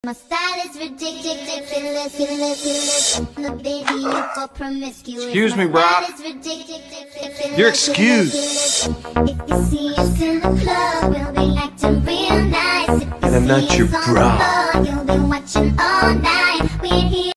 My style is ridiculous. The baby you for promiscuous. Excuse me, brah. You're excused. If you see us in the club, we'll be acting real nice. And I'm not your bra. You'll be watching all night. We ain't here.